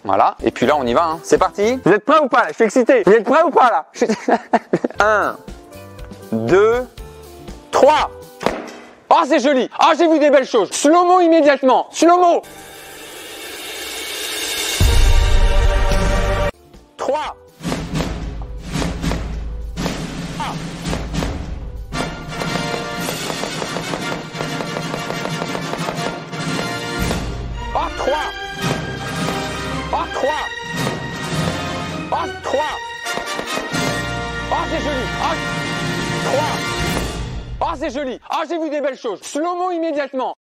Voilà. Et puis là, on y va. Hein. C'est parti. Vous êtes prêts ou pas là? Je suis excité. Vous êtes prêts ou pas là? 1, 2, 3. Oh, c'est joli. Oh, j'ai vu des belles choses. Slow-mo immédiatement. Slow-mo. 3. Oh, 3. Oh, 3. Oh, 3. Oh, c'est joli. Oh, 3. Oh, c'est joli. Oh, j'ai vu des belles choses. Slow-mo immédiatement.